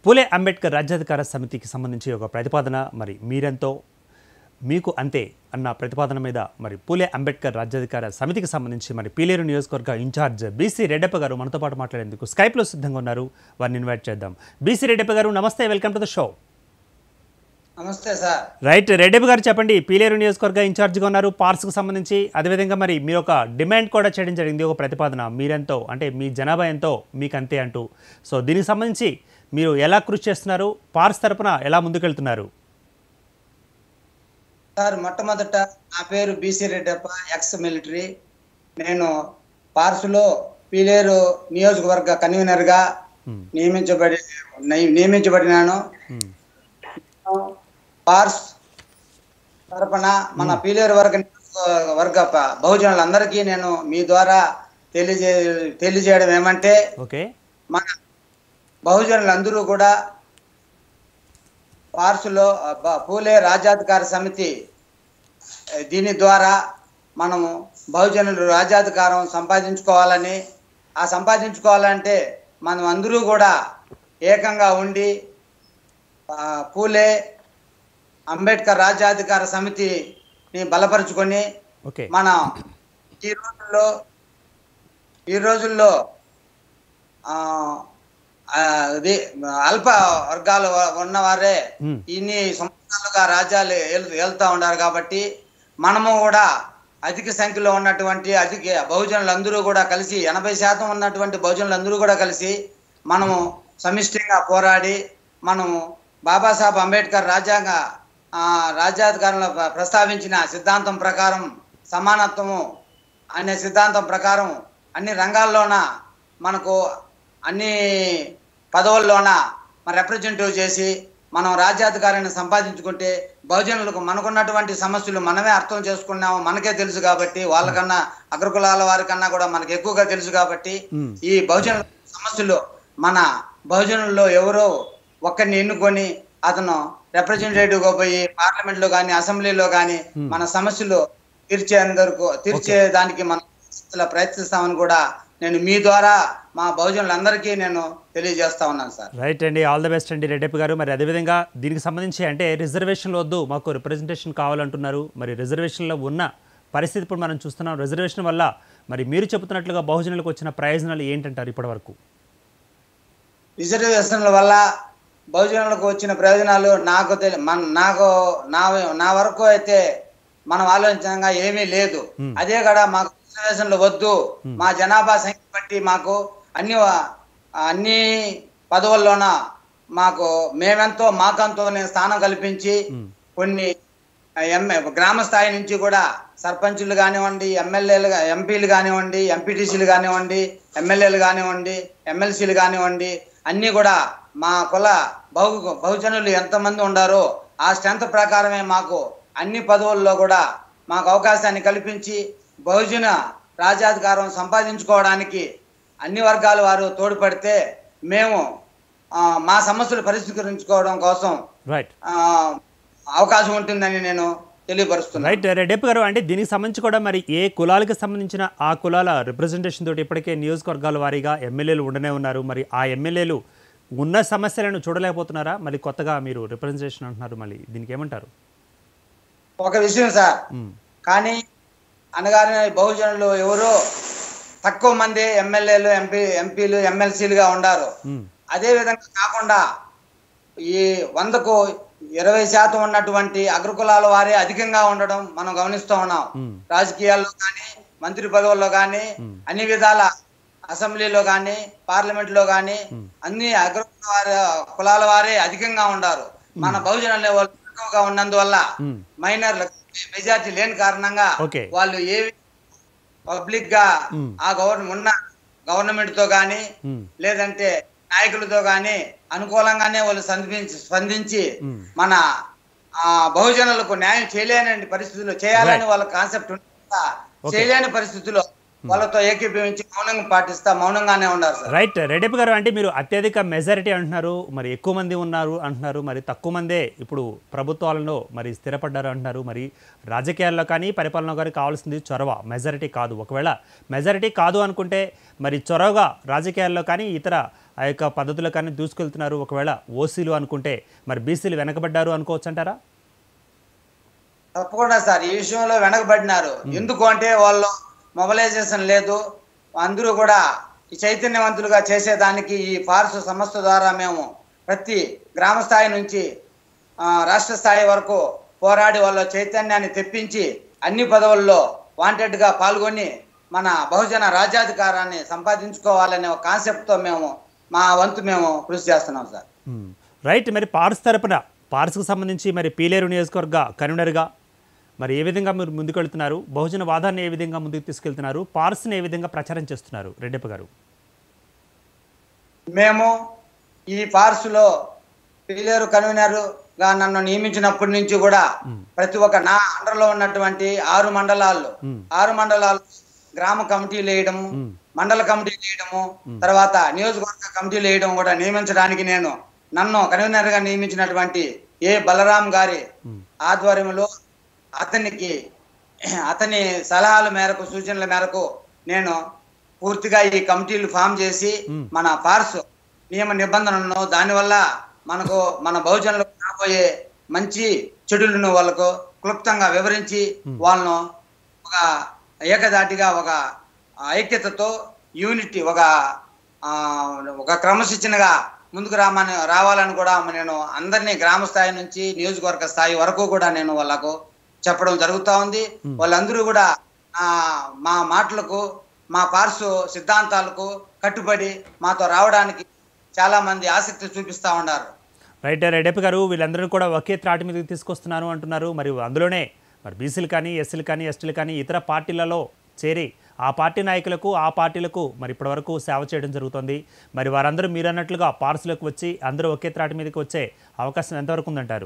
పూలే అంబేద్కర్ రాజ్యాధికార సమితికి సంబంధించి ఒక ప్రతిపాదన మరి మీరెంతో మీకు అంతే అన్న ప్రతిపాదన మీద మరి పూలే అంబేద్కర్ రాజ్యాధికార సమితికి సంబంధించి మరి పీలేరు నియోజకవర్గ ఇన్ఛార్జ్ బీసీ రెడ్డప్ప గారు మనతో పాటు మాట్లాడేందుకు స్కైప్లో సిద్ధంగా ఉన్నారు. వారిని ఇన్వైట్ చేద్దాం. బీసీ రెడ్డప్ప గారు నమస్తే, వెల్కమ్ టు ద షో. నమస్తే సార్. రైట్, రెడ్డప్ప గారు చెప్పండి, పీలేరు నియోజకవర్గ ఇన్ఛార్జ్గా ఉన్నారు పార్స్కు సంబంధించి. అదేవిధంగా మరి మీరు ఒక డిమాండ్ కూడా చేయడం జరిగింది, ఒక ప్రతిపాదన మీరెంతో అంటే మీ జనాభా ఎంతో మీకు అంతే అంటూ. సో దీనికి సంబంధించి మీరు ఎలా కృషి చేస్తున్నారు, పార్స్ తరపున ఎలా ముందుకెళ్తున్నారు? సార్, మొట్టమొదట నా పేరు బీసీ రెడ్డప్ప, ఎక్స్ మిలిటరీ. నేను పార్సులో పీలేరు నియోజకవర్గ కన్వీనర్గా నియమించబడినాను. పార్స్ తరపున మన పీలేరు వర్గ బహుజనులందరికీ నేను మీ ద్వారా తెలియజేయడం ఏమంటే, మన బహుజనులందరూ కూడా పార్సులో పూలే రాజ్యాధికార సమితి దీని ద్వారా మనము బహుజనులు రాజ్యాధికారం సంపాదించుకోవాలని, ఆ సంపాదించుకోవాలంటే మనం అందరూ కూడా ఏకంగా ఉండి పూలే అంబేద్కర్ రాజ్యాధికార సమితిని బలపరుచుకొని మన ఈ రోజుల్లో అల్ప వర్గాలు ఉన్నవారే ఇన్ని సంవత్సరాలుగా రాజ్యాలు వెళ్తా ఉన్నారు. కాబట్టి మనము కూడా అధిక సంఖ్యలో ఉన్నటువంటి బహుజనులందరూ కూడా కలిసి 80% ఉన్నటువంటి బహుజనులందరూ కూడా కలిసి మనము సమిష్టిగా పోరాడి మనము బాబాసాహెబ్ అంబేద్కర్ రాజ్యాధికారంలో ప్రస్తావించిన సిద్ధాంతం ప్రకారం, సమానత్వము అనే సిద్ధాంతం ప్రకారం అన్ని రంగాల్లోన మనకు అన్ని పదవుల్లోన రిప్రజెంటేటివ్ చేసి మనం రాజ్యాధికారాన్ని సంపాదించుకుంటే బహుజనులకు మనకున్నటువంటి సమస్యలు మనమే అర్థం చేసుకున్నాము, మనకే తెలుసు. కాబట్టి వాళ్ళకన్నా అగ్రకులాల వారికన్నా కూడా మనకు ఎక్కువగా తెలుసు. కాబట్టి ఈ బహుజనుల సమస్యలు మన బహుజనుల్లో ఎవరో ఒక్కరిని ఎన్నుకొని అతను రిప్రజెంటేటివ్గా పోయి పార్లమెంట్లో కానీ అసెంబ్లీలో కానీ మన సమస్యలు తీర్చేదానికి మనం ప్రయత్నిస్తామని కూడా నేను మీ ద్వారా మా బహుజనులందరికీ నేను తెలియజేస్తా ఉన్నాను సార్. రైట్ అండి, ఆల్ ద బెస్ట్ అండి రెడ్డప్ప గారు. మరి అదేవిధంగా దీనికి సంబంధించి అంటే రిజర్వేషన్లు వద్దు, మాకు రిప్రజెంటేషన్ కావాలంటున్నారు. మరి రిజర్వేషన్లో ఉన్న పరిస్థితి ఇప్పుడు మనం చూస్తున్నాం. రిజర్వేషన్ వల్ల మరి మీరు చెబుతున్నట్లుగా బహుజనులకు వచ్చిన ప్రయోజనాలు ఏంటంటారు ఇప్పటి వరకు? రిజర్వేషన్ల వల్ల బహుజనులకు వచ్చిన ప్రయోజనాలు నా వరకు అయితే మనం ఆలోచించగా ఏమీ లేదు. అదే కూడా మాకు రిజర్వేషన్లు వద్దు, మా జనాభా సంఖ్య బట్టి మాకు అన్ని పదవుల్లోన మాకు మేమెంతో మాకంతో స్థానం కల్పించి కొన్ని గ్రామ స్థాయి నుంచి కూడా సర్పంచులు కానివ్వండి, ఎంపీలు కానివ్వండి, ఎంపీటీసీలు కానివ్వండి, ఎమ్మెల్యేలు కానివ్వండి, ఎమ్మెల్సీలు కానివ్వండి, అన్నీ కూడా మా కుల బహుజనులు ఎంతమంది ఉండారో ఆ స్ట్రెంత్ ప్రకారమే మాకు అన్ని పదవుల్లో కూడా మాకు అవకాశాన్ని కల్పించి బహుజన రాజ్యాధికారం సంపాదించుకోవడానికి అన్ని వర్గాల వారు తోడ్పడితే మేము మా సమస్యలు పరిష్కరించుకోవడం కోసం అవకాశం ఉంటుందని నేను తెలియపరుస్తున్నాను. రైట్ రెడ్డప్ప గారు, అంటే దీనికి సంబంధించి కూడా మరి ఏ కులాలకు సంబంధించిన ఆ కులాల రిప్రజెంటేషన్ తోటి ఇప్పటికే నియోజకవర్గాల వారీగా ఎమ్మెల్యేలు ఉండనే ఉన్నారు. మరి ఆ ఎమ్మెల్యేలు ఉన్న సమస్యలను చూడలేకపోతున్నారా? మళ్ళీ కొత్తగా మీరు రిప్రజెంటేషన్ అంటున్నారు, మళ్ళీ దీనికి ఏమంటారు? ఒక విషయం సార్, కానీ అనగానే బహుజనులు ఎవరో తక్కువ మంది ఎమ్మెల్యేలు, ఎంపీలు, ఎమ్మెల్సీలుగా ఉండారు. అదే విధంగా కాకుండా ఈ 100కు 20% ఉన్నటువంటి అగ్రకులాల వారే అధికంగా ఉండడం మనం గమనిస్తూ ఉన్నాం. రాజకీయాల్లో కానీ, మంత్రి పదవుల్లో కానీ, అన్ని విధాల అసెంబ్లీలో కానీ, పార్లమెంట్ లో కానీ అన్ని కులాల వారే అధికంగా ఉండారు. మన బహుజనులు వాళ్ళు తక్కువగా ఉన్నందువల్ల మైనర్లు మెజార్టీ లేని కారణంగా వాళ్ళు ఏవి పబ్లిక్ గా ఆ గవర్నమెంట్ తో గాని లేదంటే నాయకులతో గాని అనుకూలంగానే వాళ్ళు స్పందించి మన బహుజనులకు న్యాయం చేయలేని పరిస్థితుల్లో చేయాలని వాళ్ళ కాన్సెప్ట్ చేయలేని పరిస్థితుల్లో వాళ్ళతో ఏకీభవించి మౌనంగా పాటిస్తా మౌనంగానే ఉన్నారు సార్. రైట్ రెడ్డప్ప గారు, అంటే మీరు అత్యధిక మెజారిటీ అంటున్నారు, మరి ఎక్కువ మంది ఉన్నారు అంటున్నారు, మరి తక్కువ మందే ఇప్పుడు ప్రభుత్వాలలో మరి స్థిరపడ్డారు అంటున్నారు. మరి రాజకీయాల్లో కానీ పరిపాలన కానీ కావాల్సింది చొరవ, మెజారిటీ కాదు. ఒకవేళ మెజారిటీ కాదు అనుకుంటే మరి చొరవగా రాజకీయాల్లో కానీ ఇతర ఆ యొక్క పద్ధతులు కానీ దూసుకెళ్తున్నారు. ఒకవేళ ఓసీలు అనుకుంటే మరి బీసీలు వెనకబడ్డారు అనుకోవచ్చు అంటారా? తప్పకుండా సార్, ఈ విషయంలో వెనకబడినారు. ఎందుకు అంటే వాళ్ళు మొబలైజేషన్ లేదు. అందరూ కూడా ఈ చైతన్యవంతులుగా చేసేదానికి ఈ ఫార్స్ సంస్థ ద్వారా మేము ప్రతి గ్రామ స్థాయి నుంచి రాష్ట్ర స్థాయి వరకు పోరాడి వాళ్ళ చైతన్యాన్ని తెప్పించి అన్ని పదవుల్లో వాంటెడ్గా పాల్గొని మన బహుజన రాజ్యాధికారాన్ని సంపాదించుకోవాలనే ఒక కాన్సెప్ట్తో మేము మా వంతు మేము కృషి చేస్తున్నాం సార్. రైట్. మరి పార్స్ తరపున పార్స్కు సంబంధించి మరి పీలేరు నియోజకవర్గ కన్వీనర్గా మరి ఏ విధంగా మీరు ముందుకు వెళ్తున్నారు? బహుజన వాదాన్ని ఏ విధంగా ముందుకు తీసుకెళ్తున్నారు? పార్స్ని ఏ విధంగా ప్రచారం చేస్తున్నారు రెడ్డప్ప గారు? మేము ఈ పార్సులో పీలేరు కన్వీనర్గా నన్ను నియమించినప్పటి నుంచి కూడా ప్రతి ఒక్క నా అండర్లో ఉన్నటువంటి 6 మండలాలు గ్రామ కమిటీలు వేయడము, మండల కమిటీలు వేయడము, తర్వాత నియోజకవర్గ కమిటీలు వేయడం కూడా నియమించడానికి నన్ను కన్వీనర్గా నియమించినటువంటి ఏ బలరాం గారి ఆధ్వర్యంలో అతని సలహాల మేరకు సూచనల మేరకు నేను పూర్తిగా ఈ కమిటీలు ఫామ్ చేసి మన పార్స్ నియమ నిబంధనలను దానివల్ల మన బహుజనులకు రాబోయే మంచి చెడులను వాళ్ళకు క్లుప్తంగా వివరించి వాళ్ళను ఒక ఏకదాటిగా ఒక ఐక్యతతో యూనిటీ ఒక క్రమశిక్షణగా ముందుకు రావాలని కూడా నేను అందరినీ గ్రామ స్థాయి నుంచి నియోజకవర్గ స్థాయి వరకు కూడా నేను వాళ్ళకు చెప్పడం జరుగుతూ ఉంది. వాళ్ళందరూ కూడా మా మాటలకు మా పార్సు సిద్ధాంతాలకు కట్టుబడి మాతో రావడానికి చాలా మంది ఆసక్తి చూపిస్తూ ఉన్నారు. రైట్ రెడ్డప్ప గారు, వీళ్ళందరూ కూడా ఒకే త్రాటి మీదకి తీసుకొస్తున్నాను అంటున్నారు. మరి అందులోనే మరి బీసీలు కానీ ఎస్సీలు కానీ ఎస్టీలు కానీ ఇతర పార్టీలలో చేరి ఆ పార్టీ నాయకులకు ఆ పార్టీలకు మరి ఇప్పటివరకు సేవ చేయడం జరుగుతుంది. మరి వారందరూ మీరు అన్నట్లుగా పార్సులకు వచ్చి అందరూ ఒకే త్రాటి మీదకి వచ్చే అవకాశం ఎంతవరకు ఉందంటారు?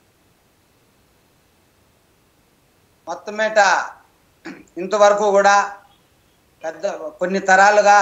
మొత్తం మీద ఇంతవరకు కూడా కొన్ని తరాలుగా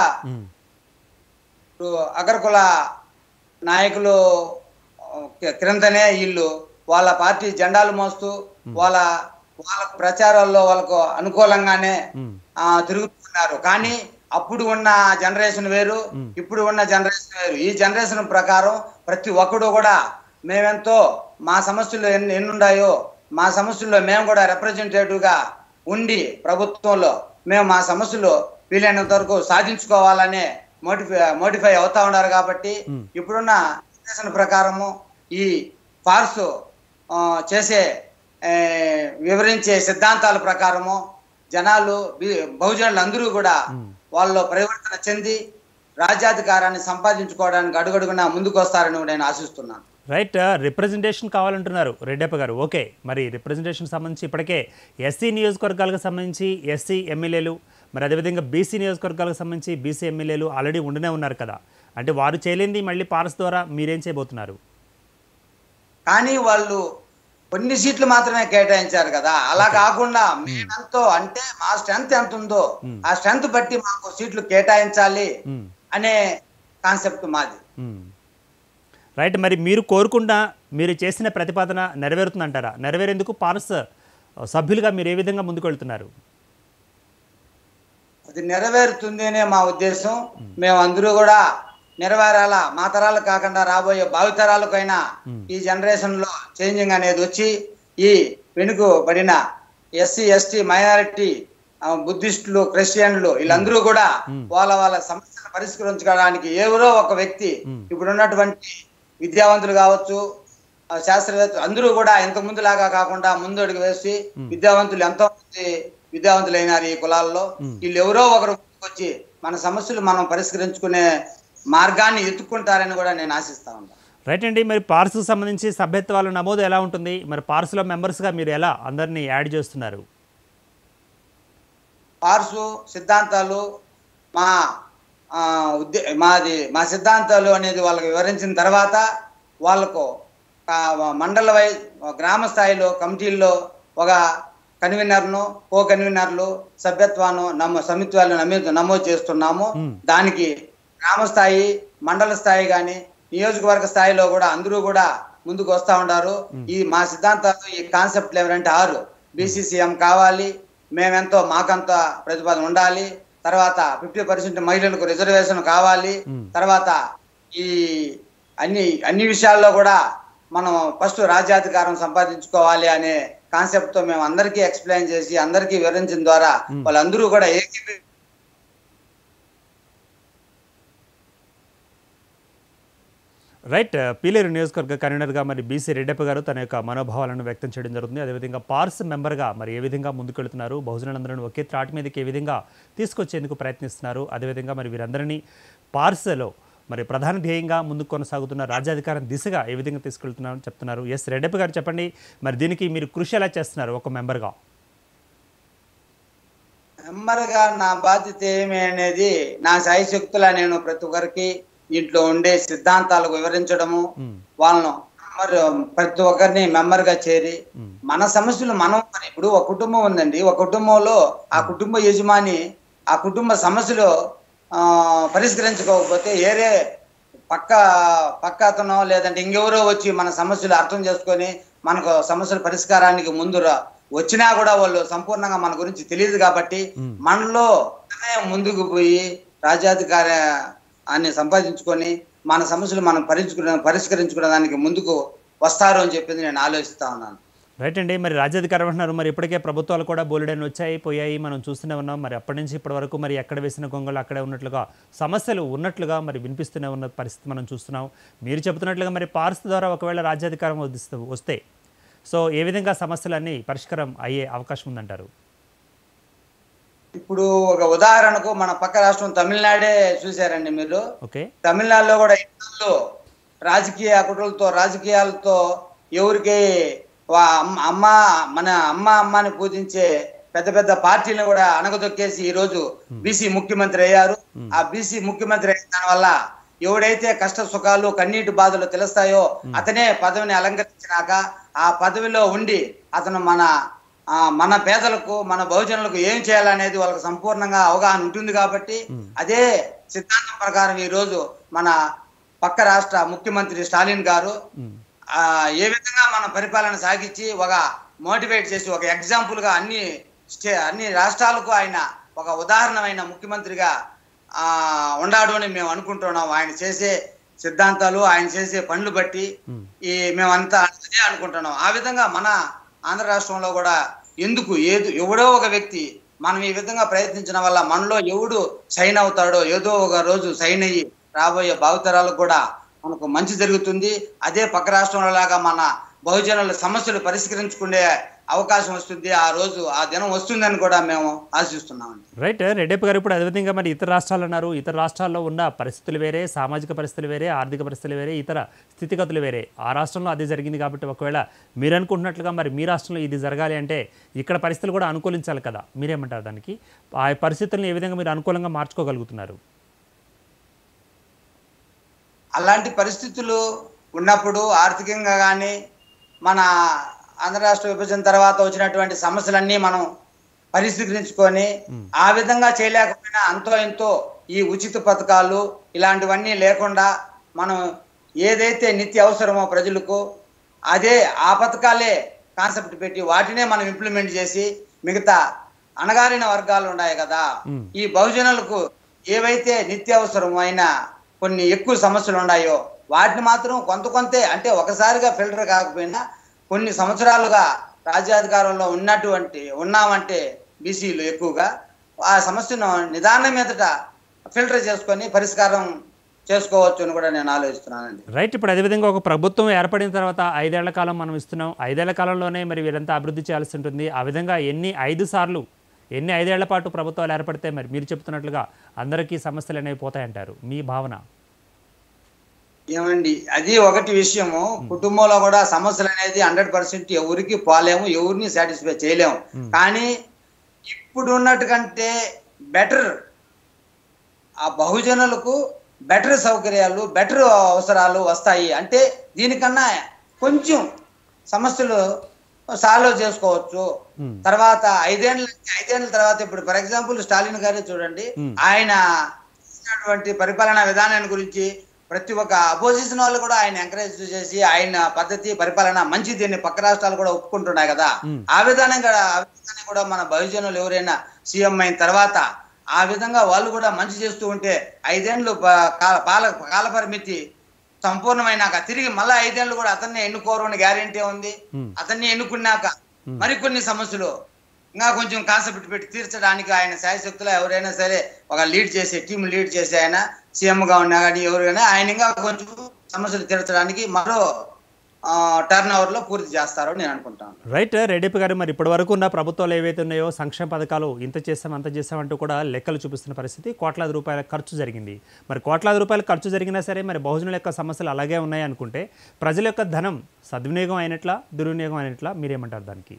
అగ్రకుల నాయకులు క్రిందనే వీళ్ళు వాళ్ళ పార్టీ జెండాలు మోస్తూ వాళ్ళ ప్రచారాల్లో వాళ్ళకు అనుకూలంగానే తిరుగుతున్నారు. కానీ అప్పుడు ఉన్న జనరేషన్ వేరు, ఇప్పుడు ఉన్న జనరేషన్ వేరు. ఈ జనరేషన్ ప్రకారం ప్రతి ఒక్కడు కూడా మేమెంతో మా సమస్యలు ఎన్నున్నాయో మా సమస్యల్లో మేము కూడా రిప్రజెంటేటివ్గా ఉండి ప్రభుత్వంలో మేము మా సమస్యలు వీలైనంత వరకు సాధించుకోవాలనే మోటిఫై అవుతా ఉన్నారు. కాబట్టి ఇప్పుడున్న జనరేషన్ ప్రకారము ఈ ఫార్స్ చేసే వివరించే సిద్ధాంతాల ప్రకారము జనాలు బహుజనులు అందరూ కూడా వాళ్ళలో పరివర్తన చెంది రాజ్యాధికారాన్ని సంపాదించుకోవడానికి అడుగడుగునా ముందుకు వస్తారని నేను ఆశిస్తున్నాను. రైట్. రిప్రజెంటేషన్ కావాలంటున్నారు రెడ్డప్ప గారు. ఓకే, మరి రిప్రజెంటేషన్ సంబంధించి ఇప్పటికే ఎస్సీ నియోజకవర్గాలకు సంబంధించి ఎస్సీ ఎమ్మెల్యేలు, మరి అదేవిధంగా బీసీ నియోజకవర్గాలకు సంబంధించి బీసీ ఎమ్మెల్యేలు ఆల్రెడీ ఉండనే ఉన్నారు కదా. అంటే వారు చేయలేంది మళ్ళీ పార్స్ ద్వారా మీరేం చేయబోతున్నారు? కానీ వాళ్ళు కొన్ని సీట్లు మాత్రమే కేటాయించారు కదా. అలా కాకుండా మేమెంతో అంటే మా స్ట్రెంత్ ఎంత ఉందో ఆ స్ట్రెంత్ బట్టి మాకు సీట్లు కేటాయించాలి అనే కాన్సెప్ట్ మాది. రైట్. మరి మీరు కోరుకున్న మీరు చేసిన ప్రతిపాదన నెరవేరుతుందంటారా? నెరవేరేందుకు పార్స్ సభ్యులుగా మీరు ఏ విధంగా ముందుకు వెళ్తున్నారు? అది నెరవేరుతుంది అనే మా ఉద్దేశం. మేము అందరూ కూడా నెరవేరాల, మా తరాలు కాకుండా రాబోయే భావితరాలకైనా ఈ జనరేషన్ లో చేంజింగ్ అనేది వచ్చి ఈ వెనుకబడిన ఎస్సీ ఎస్టీ మైనారిటీ బుద్ధిస్టులు క్రిస్టియన్లు వీళ్ళందరూ కూడా వాళ్ళ సమస్యను పరిష్కరించుకోవడానికి ఎవరో ఒక వ్యక్తి ఇప్పుడున్నటువంటి విద్యావంతులు కావచ్చు, శాస్త్రవేత్తలు అందరూ కూడా ఇంత ముందులాగా కాకుండా ముందడుగు వేసి విద్యావంతులు ఎంతో మంది విద్యావంతులైనారు ఈ కులాల్లో. వీళ్ళు ఎవరో ఒకరు వచ్చి మన సమస్యలు మనం పరిష్కరించుకునే మార్గాన్ని ఎత్తుకుంటారని కూడా నేను ఆశిస్తా ఉన్నాను. రైట్ అండి. మరి పార్స్కు సంబంధించి సభ్యత్వాల నమోదు ఎలా ఉంటుంది? మరి పార్స్లో మెంబర్స్గా మీరు ఎలా అందరినీ యాడ్ చేస్తున్నారు? పార్సు సిద్ధాంతాలు మా సిద్ధాంతాలు అనేది వాళ్ళకి వివరించిన తర్వాత వాళ్ళకు మండల గ్రామ స్థాయిలో కమిటీల్లో ఒక కన్వీనర్ను కో కన్వీనర్లు సభ్యత్వాన్ని సమిత్వాలను నమోదు చేస్తున్నాము. దానికి గ్రామ స్థాయి మండల స్థాయి కానీ నియోజకవర్గ స్థాయిలో కూడా అందరూ కూడా ముందుకు వస్తూ ఉన్నారు. ఈ మా సిద్ధాంతాలు ఈ కాన్సెప్ట్లు ఎవరంటే 6 బీసీసీఎం కావాలి, మేమెంతో మాకంత ప్రతిపాదన ఉండాలి, తర్వాత 50% మహిళలకు రిజర్వేషన్ కావాలి, తర్వాత ఈ అన్ని విషయాల్లో కూడా మనం ఫస్ట్ రాజ్యాధికారం సంపాదించుకోవాలి అనే కాన్సెప్ట్ తో మేము అందరికీ ఎక్స్ప్లెయిన్ చేసి అందరికీ వివరించిన ద్వారా వాళ్ళందరూ కూడా రైట్. పీలేరు నియోజకవర్గ కన్వీనర్గా మరి బీసీ రెడ్డప్ప గారు తన యొక్క మనోభావాలను వ్యక్తం చేయడం జరుగుతుంది. అదేవిధంగా పార్స్ మెంబర్గా మరి ఏ విధంగా ముందుకెళ్తున్నారు, బహుజనులందరూ ఒకే త్రాటి మీదకి ఏ విధంగా తీసుకొచ్చేందుకు ప్రయత్నిస్తున్నారు, అదేవిధంగా మరి వీరందరినీ పార్స్లో మరి ప్రధాన ధ్యేయంగా ముందుకు కొనసాగుతున్న రాజ్యాధికారం దిశగా ఏ విధంగా తీసుకెళ్తున్నారని చెప్తున్నారు. ఎస్ రెడ్డప్ప గారు చెప్పండి, మరి దీనికి మీరు కృషి ఎలా చేస్తున్నారు ఒక మెంబర్గా? మెంబర్గా నా బాధ్యత ఏమి అనేది నా శాయశక్తులా నేను ప్రతి ఒక్కరికి ఇంట్లో ఉండే సిద్ధాంతాలకు వివరించడము, వాళ్ళను ప్రతి ఒక్కరిని మెంబర్ గా చేరి మన సమస్యలు మనం ఇప్పుడు ఒక కుటుంబం ఉందండి, ఒక కుటుంబంలో ఆ కుటుంబ యజమాని ఆ కుటుంబ సమస్యలు పరిష్కరించుకోకపోతే ఏరే పక్క అతనో లేదంటే ఇంకెవరో వచ్చి మన సమస్యలు అర్థం చేసుకొని మనకు సమస్యల పరిష్కారానికి ముందు వచ్చినా కూడా వాళ్ళు సంపూర్ణంగా మన గురించి తెలియదు కాబట్టి మనలో ముందుకు పోయి రాజ్యాధికారాన్ని సంపాదించుకొని మన సమస్యలు మనం పరిష్కరించుకోవడానికి ముందుకు వస్తారు అని చెప్పింది నేను ఆలోచిస్తా ఉన్నాను. రైట్ అండి. మరి రాజ్యాధికారం అంటున్నారు, మరి ఇప్పటికే ప్రభుత్వాలు కూడా బోలెడని వచ్చాయి పోయాయి, మనం చూస్తూనే ఉన్నాం. మరి అప్పటి నుంచి ఇప్పటి వరకు మరి ఎక్కడ వేసిన గొంగలు అక్కడే ఉన్నట్లుగా సమస్యలు ఉన్నట్లుగా మరి వినిపిస్తూనే ఉన్న పరిస్థితి మనం చూస్తున్నాం. మీరు చెబుతున్నట్లుగా మరి పార్స్ ద్వారా ఒకవేళ రాజ్యాధికారం వస్తే సో ఏ విధంగా సమస్యలన్నీ పరిష్కారం అయ్యే అవకాశం ఉందంటారు? ఇప్పుడు ఒక ఉదాహరణకు మన పక్క రాష్ట్రం తమిళనాడే చూసారండి మీరు. ఓకే. తమిళనాడులో కూడా రాజకీయాలతో ఎవరికి అమ్మని పూజించే పెద్ద పెద్ద పార్టీలను కూడా అణగదొక్కేసి ఈ రోజు బీసీ ముఖ్యమంత్రి అయ్యారు. ఆ బీసీ ముఖ్యమంత్రి అయిన దాని వల్ల ఎవడైతే కష్ట సుఖాలు కన్నీటి బాధలు తెలుస్తాయో అతనే పదవిని అలంకరించినాక ఆ పదవిలో ఉండి అతను మన పేదలకు మన బహుజనులకు ఏం చేయాలనేది వాళ్ళకి సంపూర్ణంగా అవగాహన ఉంటుంది కాబట్టి అదే సిద్ధాంతం ప్రకారం ఈ రోజు మన పక్క రాష్ట్ర ముఖ్యమంత్రి స్టాలిన్ గారు ఏ విధంగా మన పరిపాలన సాగించి ఒక మోటివేట్ చేసి ఒక ఎగ్జాంపుల్ గా అన్ని రాష్ట్రాలకు ఆయన ఒక ఉదాహరణమైన ముఖ్యమంత్రిగా ఉన్నాడు అని మేము అనుకుంటున్నాం. ఆయన చేసే సిద్ధాంతాలు ఆయన చేసే పనులు బట్టి మేమంతా అదే అనుకుంటున్నాం. ఆ విధంగా మన ఆంధ్ర రాష్ట్రంలో కూడా ఎవడో ఒక వ్యక్తి మనం ఈ విధంగా ప్రయత్నించడం వల్ల మనలో ఎవడు సైన్ అవుతాడో ఏదో ఒక రోజు సైన్ అయ్యి రాబోయే భావితరాలకు కూడా మనకు మంచి జరుగుతుంది. అదే పక్క రాష్ట్రంలో లాగా మన బహుజనుల సమస్యలు పరిష్కరించుకునే అవకాశం వస్తుంది, ఆ దినం వస్తుందని కూడా మేము ఆశిస్తున్నాం. రైట్. రెడ్డప్ప గారు, ఇప్పుడు అదేవిధంగా మరి ఇతర రాష్ట్రాలు అన్నారు, ఇతర రాష్ట్రాల్లో ఉన్న పరిస్థితులు వేరే, సామాజిక పరిస్థితులు వేరే, ఆర్థిక పరిస్థితులు వేరే, ఇతర స్థితిగతులు వేరే. ఆ రాష్ట్రంలో అది జరిగింది కాబట్టి ఒకవేళ మీరు అనుకుంటున్నట్లుగా మరి మీ రాష్ట్రంలో ఇది జరగాలి అంటే ఇక్కడ పరిస్థితులు కూడా అనుకూలించాలి కదా, మీరేమంటారు దానికి? ఆ పరిస్థితులను ఏ విధంగా మీరు అనుకూలంగా మార్చుకోగలుగుతున్నారు? అలాంటి పరిస్థితులు ఉన్నప్పుడు ఆర్థికంగా కానీ మన ఆంధ్ర రాష్ట్ర విభజన తర్వాత వచ్చినటువంటి సమస్యలన్నీ మనం పరిష్కరించుకొని ఆ విధంగా చేయలేకపోయినా అంతో ఎంతో ఈ ఉచిత పథకాలు ఇలాంటివన్నీ లేకుండా మనం ఏదైతే నిత్య అవసరమో ప్రజలకు అదే ఆ పథకాలే కాన్సెప్ట్ పెట్టి వాటినే మనం ఇంప్లిమెంట్ చేసి మిగతా అణగారిన వర్గాలు ఉన్నాయి కదా, ఈ బహుజనులకు ఏవైతే నిత్యావసరమైన కొన్ని ఎక్కువ సమస్యలు ఉన్నాయో వాటిని మాత్రం కొంతే అంటే ఒకసారిగా ఫిల్టర్ కాకపోయినా కొన్ని సంవత్సరాలుగా రాజ్యాధికారంలో ఉన్నామంటే బీసీలు ఎక్కువగా ఆ సమస్యను నిదానం మీదట ఫిల్టర్ చేసుకొని పరిష్కారం చేసుకోవచ్చు అని కూడా నేను ఆలోచిస్తున్నానండి. రైట్. ఇప్పుడు అదేవిధంగా ఒక ప్రభుత్వం ఏర్పడిన తర్వాత 5 ఏళ్ల కాలం మనం ఇస్తున్నాం. 5 ఏళ్ల కాలంలోనే మరి వీరంతా అభివృద్ధి చేయాల్సి ఉంటుంది. ఆ విధంగా ఎన్ని 5 ఏళ్ల పాటు ప్రభుత్వాలు ఏర్పడితే మరి మీరు చెప్తున్నట్లుగా అందరికీ సమస్యలు అనేవి పోతాయంటారు, మీ భావన ఏమండి? అది ఒకటి విషయము. కుటుంబంలో కూడా సమస్యలు అనేది 100% ఎవరికి పోలేము, ఎవరిని సాటిస్ఫై చేయలేము. కానీ ఇప్పుడు ఉన్నట్టు కంటే బెటర్ ఆ బహుజనులకు బెటర్ సౌకర్యాలు బెటర్ అవసరాలు వస్తాయి. అంటే దీనికన్నా కొంచెం సమస్యలు సాల్వ్ చేసుకోవచ్చు. తర్వాత ఐదేళ్ల తర్వాత ఇప్పుడు ఫర్ ఎగ్జాంపుల్ స్టాలిన్ గారే చూడండి, ఆయన చేసినటువంటి పరిపాలనా విధానాన్ని గురించి ప్రతి ఒక్క అపోజిషన్ వాళ్ళు కూడా ఆయన ఎంకరేజ్ చేసి ఆయన పద్ధతి పరిపాలన మంచి, దీన్ని పక్క రాష్ట్రాలు కూడా ఒప్పుకుంటున్నాయి కదా. ఆ విధానం కూడా మన బహుజనులు ఎవరైనా సీఎం అయిన తర్వాత ఆ విధంగా వాళ్ళు కూడా మంచి చేస్తూ ఉంటే 5 ఏళ్ళు కాల పరిమితి సంపూర్ణమైనాక తిరిగి మళ్ళా 5 ఏళ్ళు కూడా అతన్ని ఎన్నుకోరు అని గ్యారెంటీ ఉంది. అతన్ని ఎన్నుకున్నాక మరికొన్ని సమస్యలు ఇంకా కొంచెం కాన్సెప్ట్ పెట్టి తీర్చడానికి ఆయన శాయశక్తులు ఎవరైనా సరే ఒక టీం లీడ్ చేసి ఆయన సీఎం గా ఉన్నా కానీ ఎవరైనా ఆయన ఇంకా కొంచెం సమస్యలు తీర్చడానికి మరో టర్న్ ఓవర్ లో పూర్తి చేస్తారని నేను అనుకుంటాను. రైట్ రెడ్డిప్ప గారు, మరి ఇప్పటి వరకు ఉన్న ప్రభుత్వాలు ఏవైతే ఉన్నాయో సంక్షేమ పథకాలు ఇంత చేస్తాం అంత చేస్తామంటూ కూడా లెక్కలు చూపిస్తున్న పరిస్థితి. కోట్లాది రూపాయల ఖర్చు జరిగింది. మరి కోట్లాది రూపాయల ఖర్చు జరిగినా సరే మరి బహుజనుల యొక్క సమస్యలు అలాగే ఉన్నాయి అనుకుంటే ప్రజల యొక్క ధనం సద్వినియోగం అయినట్లా దుర్వినియోగం అయినట్లా మీరేమంటారు దానికి?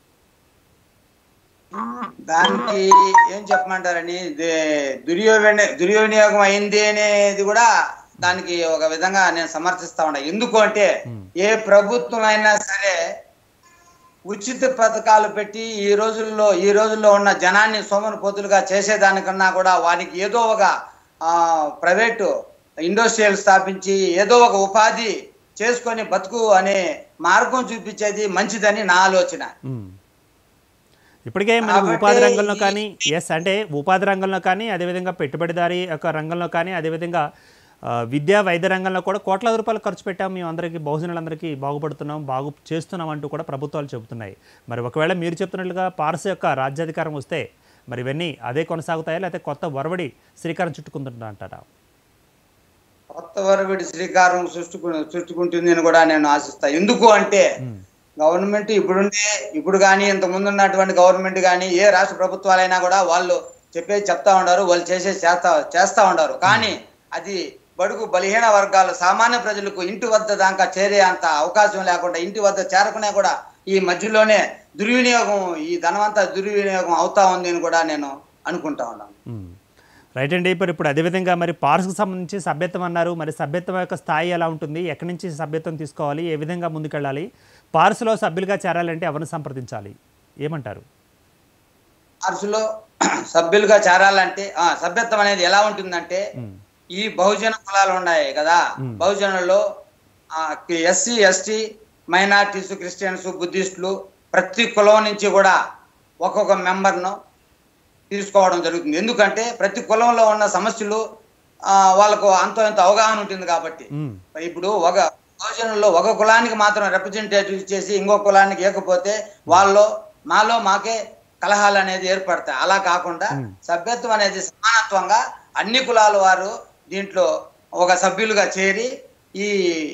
ఏం చెప్పమంటారని, దుర్వినియోగం అయింది అనేది కూడా దానికి ఒక విధంగా నేను సమర్థిస్తా ఉన్నా. ఎందుకు అంటే ఏ ప్రభుత్వం అయినా సరే ఉచిత పథకాలు పెట్టి ఈ రోజుల్లో ఉన్న జనాన్ని సోమన పోతులుగా చేసేదానికన్నా కూడా వారికి ఏదో ఒక ప్రైవేటు ఇండస్ట్రియల్ స్థాపించి ఏదో ఒక ఉపాధి చేసుకొని బతుకు అనే మార్గం చూపించేది మంచిదని నా ఆలోచన. ఇప్పటికే మనకు ఉపాధి రంగంలో కానీ అంటే ఉపాధి రంగంలో కానీ, అదేవిధంగా పెట్టుబడిదారీ యొక్క రంగంలో కానీ, అదేవిధంగా విద్యా వైద్య రంగంలో కూడా కోట్లాది రూపాయలు ఖర్చు పెట్టాం, మేము అందరికీ బహుజనులందరికీ బాగుపడుతున్నాం, బాగు చేస్తున్నాం అంటూ కూడా ప్రభుత్వాలు చెబుతున్నాయి. మరి ఒకవేళ మీరు చెప్తున్నట్లుగా పార్స్ యొక్క రాజ్యాధికారం వస్తే మరి ఇవన్నీ అదే కొనసాగుతాయా, లేకపోతే కొత్త వరవడి శ్రీకారం చుట్టుకుంటుంటా అంటారా? కొత్త వరవడి శ్రీకారం చుట్టుకుంటుంది అని కూడా నేను ఆశిస్తాను. ఎందుకు అంటే గవర్నమెంట్ ఇప్పుడు కానీ ఇంత ముందు ఉన్నటువంటి గవర్నమెంట్ కానీ ఏ రాష్ట్ర ప్రభుత్వాలైనా కూడా వాళ్ళు చెప్తా ఉండారు, వాళ్ళు చేస్తా ఉండారు. కానీ అది బడుగు బలహీన వర్గాలు సామాన్య ప్రజలకు ఇంటి వద్ద దాకా చేరే అంత అవకాశం లేకుండా ఇంటి వద్ద చేరకునే కూడా ఈ మధ్యలోనే ఈ ధనవంతా దుర్వినియోగం అవుతా ఉంది అని కూడా నేను అనుకుంటా ఉన్నాను. రైట్ అండి. ఇప్పుడు అదేవిధంగా మరి పార్స్కు సంబంధించి సభ్యత్వం అన్నారు. మరి సభ్యత్వం యొక్క స్థాయి ఎలా ఉంటుంది, ఎక్కడి నుంచి సభ్యత్వం తీసుకోవాలి, ఏ విధంగా ముందుకెళ్ళాలి, పార్స్లో సభ్యులుగా చేరాలంటే ఎవరిని సంప్రదించాలి, ఏమంటారు? పార్స్లో సభ్యులుగా చేరాలంటే సభ్యత్వం అనేది ఎలా ఉంటుందంటే, ఈ బహుజన కులాలు ఉన్నాయి కదా, బహుజనుల్లో ఎస్సీ ఎస్టీ మైనార్టీస్ క్రిస్టియన్స్ బుద్ధిస్టులు ప్రతి కులం నుంచి కూడా ఒక్కొక్క మెంబర్ను తీసుకోవడం జరుగుతుంది. ఎందుకంటే ప్రతి కులంలో ఉన్న సమస్యలు వాళ్ళకు అంతో ఎంత అవగాహన ఉంటుంది కాబట్టి. ఇప్పుడు ఒక బహుజనుల్లో ఒక కులానికి మాత్రం రిప్రజెంటేటివ్ ఇచ్చేసి ఇంకో కులానికి ఇవ్వకపోతే మాలో మాకే కలహాలు అనేది ఏర్పడతాయి. అలా కాకుండా సభ్యత్వం అనేది సమానత్వంగా అన్ని కులాల వారు దీంట్లో ఒక సభ్యులుగా చేరి ఈ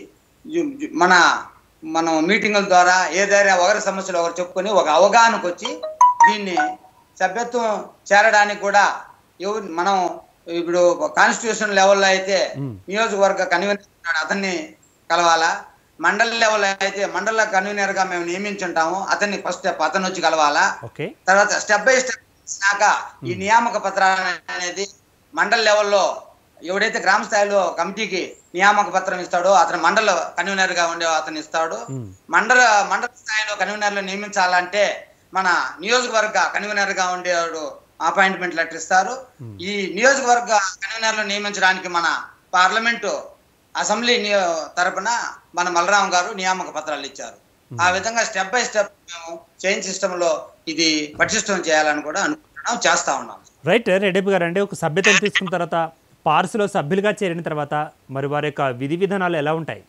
మనం మీటింగుల ద్వారా ఏదైనా ఒకరి సమస్యలు ఒకరు చెప్పుకొని ఒక అవగాహనకు వచ్చి దీన్ని సభ్యత్వం చేరడానికి కూడా మనం ఇప్పుడు కాన్స్టిట్యూషన్ లెవెల్లో అయితే నియోజకవర్గ కన్వీనర్ అతన్ని కలవాలా, మండల లెవెల్లో అయితే మండల కన్వీనర్ గా మేము నియమించుంటాము, అతన్ని ఫస్ట్ స్టెప్ అతను వచ్చి కలవాలా. తర్వాత స్టెప్ బై స్టెప్ ఈ నియామక పత్రాలు అనేది మండల లెవెల్లో ఎవడైతే గ్రామ స్థాయిలో కమిటీకి నియామక పత్రం ఇస్తాడో అతను మండల కన్వీనర్ గా ఉండే అతను ఇస్తాడు. మండల స్థాయిలో కన్వీనర్లు నియమించాలంటే మన నియోజకవర్గ కన్వీనర్ గా ఉండేవాడు అపాయింట్మెంట్ లెటర్ ఇస్తారు. ఈ నియోజకవర్గ కన్వీనర్లు నియమించడానికి మన పార్లమెంటు అసెంబ్లీ తరపున మన మల్రాం గారు నియామక పత్రాలు ఇచ్చారు. ఆ విధంగా స్టెప్ బై స్టెప్ మేము చైన్ సిస్టమ్ లో ఇది పటిష్టం చేయాలని కూడా అనుకుంటున్నాం, చేస్తా ఉన్నాం. రైట్ రెడ్డిప్ప గారు, అంటే ఒక సభ్యతను తీసుకున్న తర్వాత పార్స్లో సభ్యులుగా చేరిన తర్వాత మరి వారి యొక్క విధి విధానాలు ఎలా ఉంటాయి?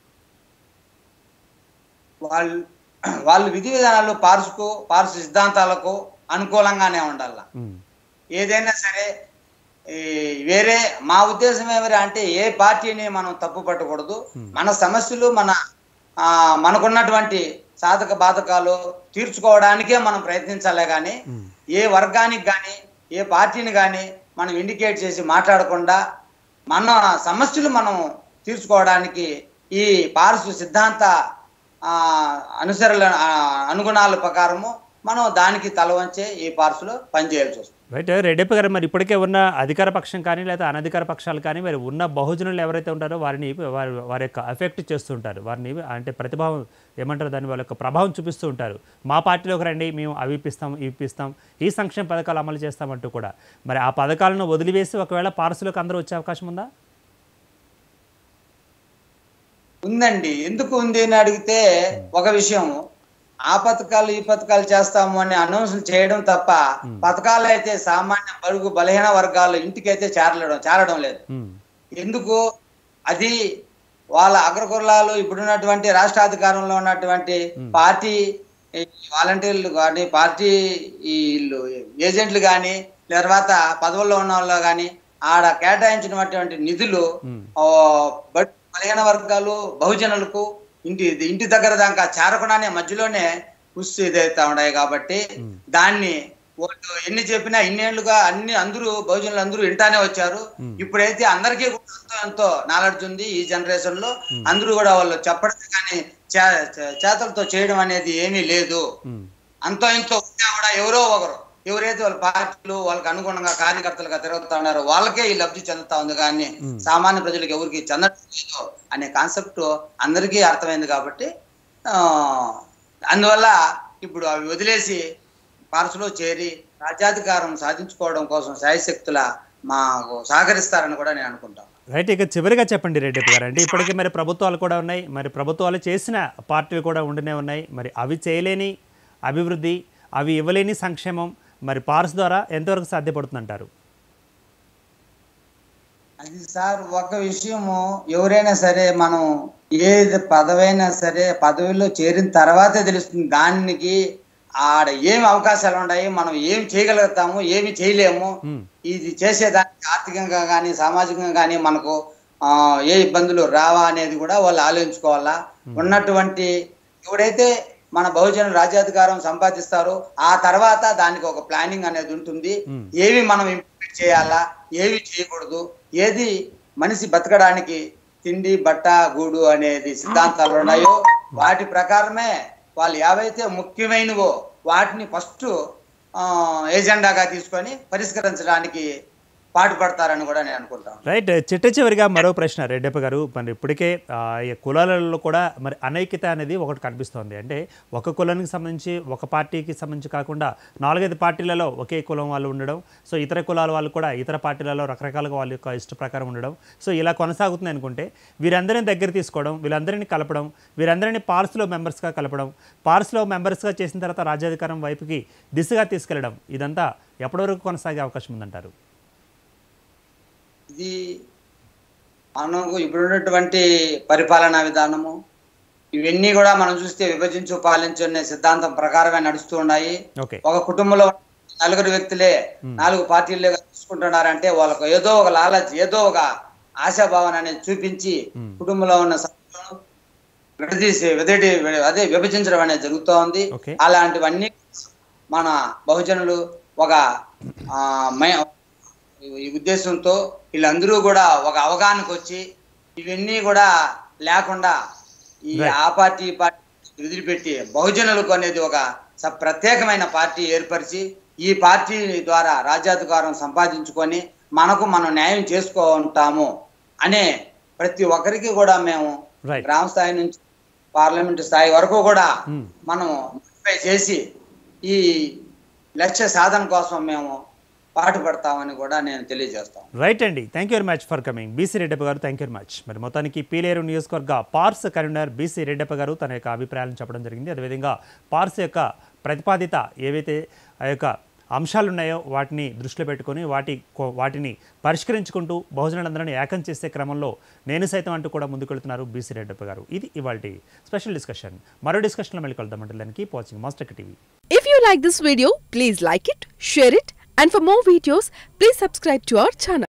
వాళ్ళు విధి విధానాలు పార్స్ సిద్ధాంతాలకు అనుకూలంగానే ఉండాల. ఏదైనా సరే వేరే మా ఉద్దేశం ఏమరా అంటే ఏ పార్టీని మనం తప్పు పట్టకూడదు. మన సమస్యలు మనకున్నటువంటి సాధక బాధకాలు తీర్చుకోవడానికే మనం ప్రయత్నించాలే కానీ ఏ వర్గానికి కానీ ఏ పార్టీని కానీ మనం ఇండికేట్ చేసి మాట్లాడకుండా మన సమస్యలు మనం తీర్చుకోవడానికి ఈ పార్సు సిద్ధాంత అనుగుణాల ప్రకారము మనం దానికి తల వంచే ఈ పార్సులో పనిచేయాల్సి వస్తుంది. రైట్ రెడ్డప్ప గారు, మరి ఇప్పటికే ఉన్న అధికార పక్షం కానీ లేదా అనధికార పక్షాలు కానీ మరి ఉన్న బహుజనులు ఎవరైతే ఉంటారో వారిని వారి యొక్క ఎఫెక్ట్ చేస్తుంటారు, వారిని అంటే ప్రతిభావం ఏమంటారు దాన్ని, వాళ్ళ యొక్క ప్రభావం చూపిస్తూ ఉంటారు. మా పార్టీలోకి రండి, మేము అవి ఇప్పిస్తాం ఇవి ఇప్పిస్తాం, ఈ సంక్షేమ పథకాలు అమలు చేస్తామంటూ కూడా. మరి ఆ పథకాలను వదిలివేసి ఒకవేళ పార్సులకు అందరూ వచ్చే అవకాశం ఉందా? ఉందండి. ఎందుకు ఉంది అని అడిగితే ఒక విషయం, ఆ పథకాలు ఈ పథకాలు చేస్తాము అని అనౌన్స్ చేయడం తప్ప పథకాలు అయితే సామాన్య బడుగు బలహీన వర్గాలు ఇంటికైతే చేరడం లేదు. ఎందుకు? అది వాళ్ళ అగ్రకులాలు ఇప్పుడున్నటువంటి రాష్ట్ర అధికారంలో ఉన్నటువంటి పార్టీ వాలంటీర్లు కానీ, పార్టీ ఏజెంట్లు కానీ, తర్వాత పదవుల్లో ఉన్న వాళ్ళు కానీ ఆడ కేటాయించినటువంటి నిధులు బలహీన వర్గాలు బహుజనులకు ఇంటి దగ్గర దాకా చేరకుండానే మధ్యలోనే పుష్టి ఇదైతా ఉన్నాయి. కాబట్టి దాన్ని వాళ్ళు ఎన్ని చెప్పినా ఇన్నేళ్లుగా అందరూ బహుజనులు అందరూ వింటానే వచ్చారు. ఇప్పుడైతే అందరికీ ఎంతో నాలెడ్జ్ ఉంది. ఈ జనరేషన్ లో అందరూ కూడా వాళ్ళు చెప్పడం కానీ చేతలతో చేయడం అనేది ఏమీ లేదు. అంతో ఇంతో ఉన్నా కూడా ఎవరో ఒకరు ఎవరైతే వాళ్ళ పార్టీలు వాళ్ళకి అనుగుణంగా కార్యకర్తలుగా తిరుగుతా ఉన్నారో వాళ్ళకే ఈ లబ్ధి చెందుతా ఉంది, కానీ సామాన్య ప్రజలకు ఎవరికి చెందడం లేదు అనే కాన్సెప్ట్ అందరికీ అర్థమైంది. కాబట్టి అందువల్ల ఇప్పుడు అవి వదిలేసి పార్సులో చేరి రాజ్యాధికారం సాధించుకోవడం కోసం శాయశక్తుల మాకు సహకరిస్తారని కూడా నేను అనుకుంటాను. రైట్, ఇక చివరిగా చెప్పండి రెడ్డప్ప గారు, అంటే ఇప్పటికీ మరి ప్రభుత్వాలు కూడా ఉన్నాయి, మరి ప్రభుత్వాలు చేసిన పార్టీలు కూడా ఉంటూనే ఉన్నాయి, మరి అవి చేయలేని అభివృద్ధి, అవి ఇవ్వలేని సంక్షేమం మరి పార్స్ ద్వారా ఎంతవరకు సాధ్యపడుతుందంటారు? అది సార్ ఒక విషయము, ఎవరైనా సరే మనం ఏది పదవైనా సరే పదవిలో చేరిన తర్వాతే తెలుస్తుంది దానికి ఆడ ఏమి అవకాశాలు ఉన్నాయి, మనం ఏమి చేయగలుగుతాము ఏమి చేయలేము, ఇది చేసేదానికి ఆర్థికంగా కానీ సామాజికంగా కానీ మనకు ఏ ఇబ్బందులు రావా అనేది కూడా వాళ్ళు ఆలోచించుకోవాలా. ఉన్నటువంటి ఎవడైతే మన బహుజన రాజ్యాధికారం సంపాదిస్తారు ఆ తర్వాత దానికి ఒక ప్లానింగ్ అనేది ఉంటుంది. ఏవి మనం ఇంప్లిమెంట్ చేయాలా, ఏవి చేయకూడదు, ఏది మనిషి బతకడానికి తిండి బట్ట గూడు అనేది సిద్ధాంతాలు ఉన్నాయో వాటి ప్రకారమే వాళ్ళు ఏవైతే ముఖ్యమైనవో వాటిని ఫస్ట్ ఏజెండాగా తీసుకొని పరిష్కరించడానికి పాటుపడతారని కూడా నేను అనుకుంటాను. రైట్, చిట్ట చివరిగా మరో ప్రశ్న రెడ్డప్ప గారు, మరి ఇప్పటికే ఈ కులాలలో కూడా మరి అనైక్యత అనేది ఒకటి కనిపిస్తోంది. అంటే ఒక కులానికి సంబంధించి ఒక పార్టీకి సంబంధించి కాకుండా 4-5 పార్టీలలో ఒకే కులం వాళ్ళు ఉండడం, సో ఇతర కులాల వాళ్ళు కూడా ఇతర పార్టీలలో రకరకాలుగా వాళ్ళ యొక్క ఇష్ట ప్రకారం ఉండడం, సో ఇలా కొనసాగుతుంది అనుకుంటే వీరందరినీ దగ్గర తీసుకోవడం, వీళ్ళందరినీ కలపడం, వీరందరినీ పార్స్లో మెంబర్స్గా కలపడం, పార్స్లో మెంబర్స్గా చేసిన తర్వాత రాజ్యాధికారం వైపుకి దిశగా తీసుకెళ్లడం, ఇదంతా ఎప్పటి వరకు కొనసాగే అవకాశం ఉందంటారు? ఇది మనకు ఇప్పుడున్నటువంటి పరిపాలనా విధానము ఇవన్నీ కూడా మనం చూస్తే విభజించు పాలించు అనే సిద్ధాంతం ప్రకారమే నడుస్తూ ఉన్నాయి. ఒక కుటుంబంలో 4 వ్యక్తులే 4 పార్టీలుగా తీసుకుంటున్నారంటే వాళ్ళకు ఏదో ఒక లాలచ్, ఏదో ఒక ఆశాభావన అనేది చూపించి కుటుంబంలో ఉన్న సభ్యులను విడదీసి అదే విభజించడం అనేది జరుగుతూ ఉంది. అలాంటివన్నీ మన బహుజనులు ఒక ఈ ఉద్దేశంతో వీళ్ళందరూ కూడా ఒక అవగాహనకు వచ్చి ఇవన్నీ కూడా లేకుండా ఈ ఆ పార్టీ వదిలిపెట్టి బహుజనులకు అనేది ఒక ప్రత్యేకమైన పార్టీ ఏర్పరిచి ఈ పార్టీ ద్వారా రాజ్యాధికారం సంపాదించుకొని మనం న్యాయం చేసుకుంటాము అనే ప్రతి ఒక్కరికి కూడా మేము గ్రామ స్థాయి నుంచి పార్లమెంట్ స్థాయి వరకు కూడా మనం చేసి ఈ లక్ష్య సాధన కోసం మేము పాటుపడతామని కూడా నేను తెలియజేస్తాను. రైట్ అండి, thank you very much for coming BC Reddappa గారు, థ్యాంక్ యూ వెరీ మచ్. మరి మొత్తానికి పీలేరు నియోజకవర్గ పార్స్ కన్వీనర్ బీసీ రెడ్డప్ప గారు తన యొక్క అభిప్రాయాలను చెప్పడం జరిగింది. అదేవిధంగా పార్స్ యొక్క ప్రతిపాదిత ఏవైతే ఆ యొక్క అంశాలు ఉన్నాయో వాటిని దృష్టిలో పెట్టుకొని వాటిని పరిష్కరించుకుంటూ బహుజనులందరినీ ఏకం చేసే క్రమంలో నేను సైతం అంటూ కూడా ముందుకెళ్తున్నారు బీసీ రెడ్డప్ప గారు. ఇది ఇవాల్టి స్పెషల్ డిస్కషన్. మరో డిస్కషన్లో మళ్ళీ కలుద్దాం. అంటే దానికి watching Master TV. If you like this video, please like it, share it, and for more videos, please subscribe to our channel.